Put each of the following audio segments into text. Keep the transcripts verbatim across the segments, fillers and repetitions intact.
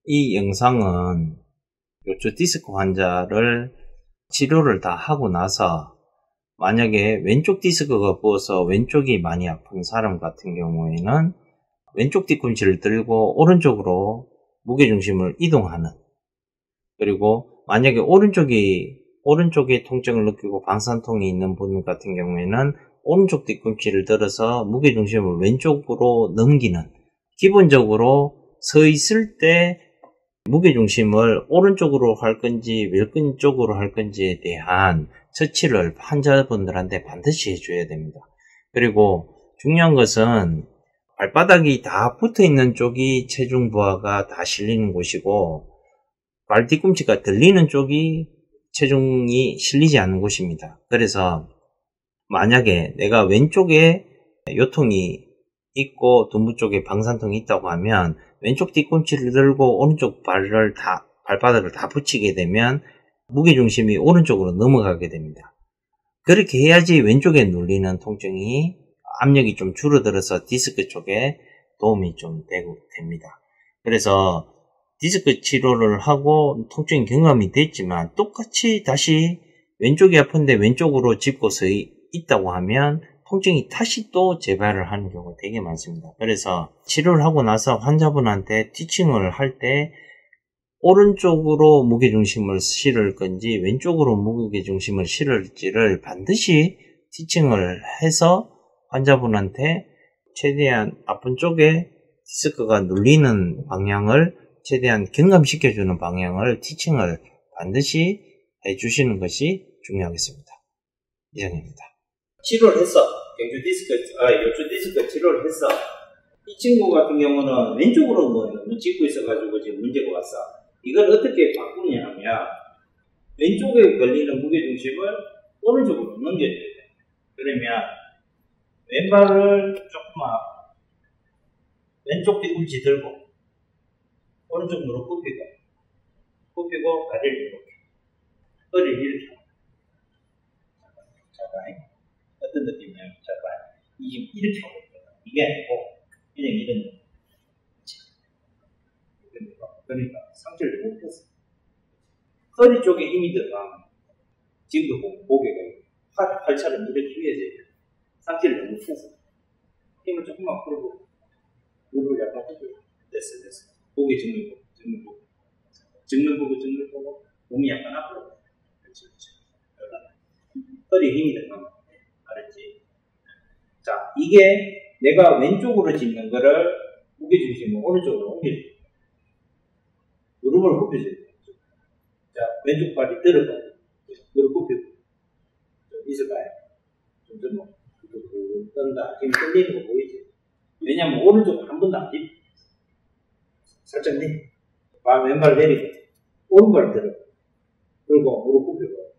이 영상은 요추 디스크 환자를 치료를 다 하고 나서 만약에 왼쪽 디스크가 부어서 왼쪽이 많이 아픈 사람 같은 경우에는 왼쪽 뒤꿈치를 들고 오른쪽으로 무게중심을 이동하는, 그리고 만약에 오른쪽이 오른쪽에 통증을 느끼고 방산통이 있는 분 같은 경우에는 오른쪽 뒤꿈치를 들어서 무게중심을 왼쪽으로 넘기는, 기본적으로 서 있을 때 무게중심을 오른쪽으로 할 건지 왼쪽으로 할 건지에 대한 처치를 환자분들한테 반드시 해줘야 됩니다. 그리고 중요한 것은 발바닥이 다 붙어있는 쪽이 체중 부하가 다 실리는 곳이고, 발 뒤꿈치가 들리는 쪽이 체중이 실리지 않는 곳입니다. 그래서 만약에 내가 왼쪽에 요통이 있고 둔부 쪽에 방산통이 있다고 하면 왼쪽 뒤꿈치를 들고 오른쪽 발을 다, 발바닥을 다 붙이게 되면 무게중심이 오른쪽으로 넘어가게 됩니다. 그렇게 해야지 왼쪽에 눌리는 통증이, 압력이 좀 줄어들어서 디스크 쪽에 도움이 좀 되고 됩니다. 그래서 디스크 치료를 하고 통증이 경감이 됐지만 똑같이 다시 왼쪽이 아픈데 왼쪽으로 짚고 서 있다고 하면 통증이 다시 또 재발을 하는 경우가 되게 많습니다. 그래서 치료를 하고 나서 환자분한테 티칭을 할 때 오른쪽으로 무게중심을 실을 건지 왼쪽으로 무게중심을 실을지를 반드시 티칭을 해서 환자분한테 최대한 아픈 쪽에 디스크가 눌리는 방향을 최대한 경감시켜주는 방향을 티칭을 반드시 해주시는 것이 중요하겠습니다. 이상입니다. 치료를 했어. 경주 디스크, 아, 요추 디스크 치료를 했어. 이 친구 같은 경우는 왼쪽으로 뭐 너무 짚고 있어가지고 지금 문제가 왔어. 이걸 어떻게 바꾸냐 하면 왼쪽에 걸리는 무게중심을 오른쪽으로 넘겨줘야 돼. 그러면 왼발을 조금만 왼쪽 뒤꿈치 들고 오른쪽 무릎 굽히고 굽히고 다리를 이렇게 허리를 이렇게 잠깐 어떤 느낌이냐면 잠깐 이게 이렇게 하고 있거든. 이게 아니고 그냥 이런 느낌. 그러니까 상체를 못 폈어. 허리 쪽에 힘이 들어가면 지금도 고개가 팔, 팔처럼 이렇게 휘어져야 돼. 상체를 너무 펴서 힘을 조금만 풀고 무릎을 약간 펴고 됐어 됐어. 고개 정면 보고 정면 보고 정면 보고 정면 보고 몸이 약간 앞으로 그렇지 그렇지. 허리에 힘이 들어가면 알았지? 자, 이게 내가 왼쪽으로 짚는 거를 무게중심을 오른쪽으로 옮겨줘. 무릎을 굽혀줘야 돼. 자, 왼쪽 발이 들어가. 무릎 굽히고. 좀 있어봐요. 좀, 좀, 뭐, 떤다. 지금 떨리는 거 보이지? 왜냐면 오른쪽은 한 번도 안 짚. 살짝 내. 발, 왼발 내리고. 오른발 들어. 그리고 무릎 굽히고.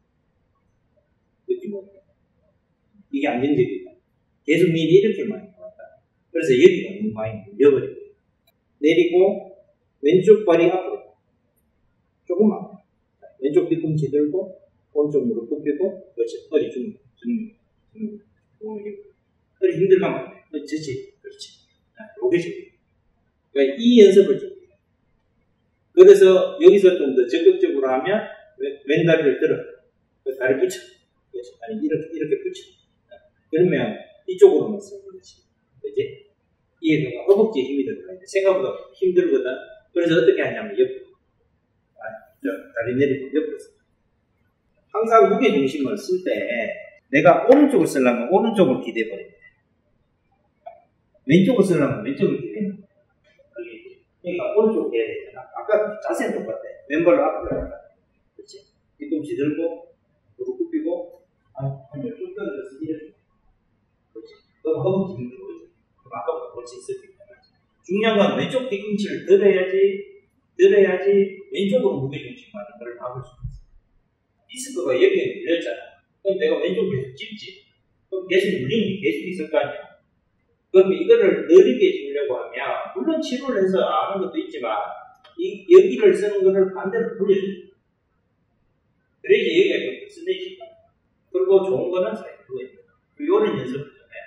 느낌 오네. 이게 안정적이다. 계속 미리 이렇게 많이 나왔다. 그래서 여기가 너무 많이 밀려버리고. 내리고, 왼쪽 발이 앞으로. 조금만. 왼쪽 뒤꿈치 들고, 오른쪽 무릎 굽히고, 그렇지. 허리 중, 중, 중, 중, 허리 힘들가면 안 돼. 그렇지. 그렇지. 요게 지금. 그러니까 이 연습을 좀 해. 그래서 여기서 좀 더 적극적으로 하면, 왼, 왼 다리를 들어. 그 다리 붙여. 그렇지. 아니, 이렇게, 이렇게 붙여. 그러면 이쪽으로만 쓰는 거지. 그지? 이해가 허벅지에 힘이 들어가야 돼. 생각보다 힘들거든. 그래서 어떻게 하냐면, 옆으로. 아, 저, 다리 내리고 옆으로 써. 항상 무게중심을 쓸 때, 내가 오른쪽을 쓰려면 오른쪽을 기대버려야 돼. 왼쪽을 쓰려면 왼쪽을 기대는 거야. 그러니까 오른쪽을 해야 되잖아. 아까 자세는 똑같아. 왼발을 앞으로 한다. 그렇지? 뒤꿈치 들고, 무릎 굽히고, 한, 한 몇 초 떨어져서 이렇게. 그렇지? 그럼 허벅지 힘들어 보이지? 그럼 아까부터 볼 수 있을 텐데. 중요한 건 왼쪽 뒤꿈치를 들어야지, 들어야지 왼쪽으로 무게중심 하는 걸 막을 수 있어. 디스크가 여기에 눌렸잖아. 그럼 내가 왼쪽 계속 찝지. 그럼 계속 눌리는 게 계속 있을 거 아니야. 그럼 이거를 느리게 주려고 하면, 물론 치료를 해서 아는 것도 있지만, 이, 여기를 쓰는 거를 반대로 돌려줘요. 그래야지 여기가 좀 쓰내지가. 그리고 좋은 거는 사이드에. 요런 연습을 좀 해.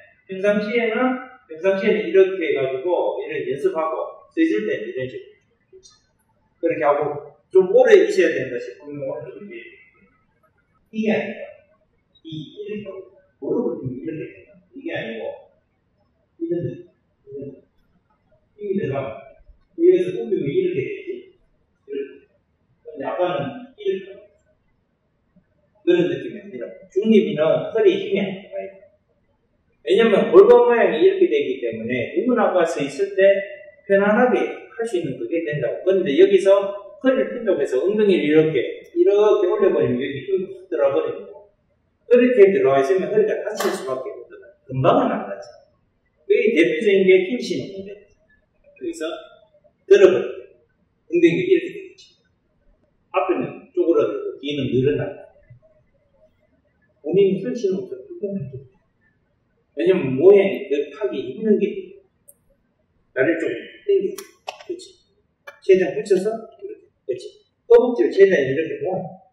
평상시에는, 평상시에는 이렇게 해가지고, 이런 연습하고, 서 있을 때는 이런 식으로. 그렇게 하고 좀 오래 있어야 된다 싶으면 오른쪽을 이렇게. 이게 아니라 이 이렇게 무릎을 좀 이렇게 된다. 이게 아니고 이런 느낌. 이게 내가 위에서 굽히면 이렇게 되지. 이렇게. 근데 아까는 이렇게. 그런 느낌이 아니라 중립이는 허리 힘이 안 들어가요. 왜냐면 골반 모양이 이렇게 되기 때문에 누구나가 서 있을 때 편안하게 할 수 있는 그게 된다고. 그런데 여기서 허리를 핀다고 해서 엉덩이를 이렇게 이렇게 올려버리면 여기 힘이 훅 들어버리고 이렇게 들어와 있으면 허리가 다칠 수밖에 없거든. 금방은 안 다쳐. 그게 대표적인 게 힘심이 문제예요. 여기서 들어버려요. 엉덩이가 이렇게 되겠지. 앞에는 쪼그라들고 뒤는 늘어나고. 본인이 설치는 것도 불편하죠. 왜냐면 모양이 하기 힘든 게 돼요. 나를 좀 당겨. 그렇지. 최대한 붙여서, 그렇지. 허벅지를 최대한 이렇게 모아.